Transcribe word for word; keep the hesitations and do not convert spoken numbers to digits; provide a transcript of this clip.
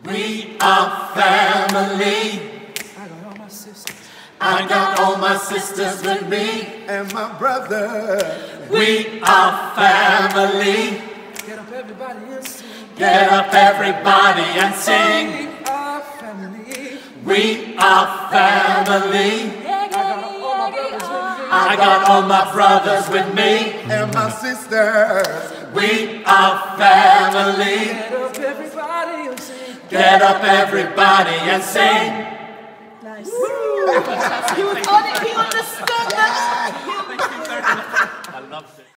We are family. I got all my sisters. I got all my sisters with me. And my brother. We are family. Get up everybody and sing. Get up everybody and sing. We are family. We are family. I got all my brothers with me. I got all my brothers with me. And my sisters. We are family. Get up everybody and sing. Get up everybody and sing. Nice. He was on it, he understood that. I loved it.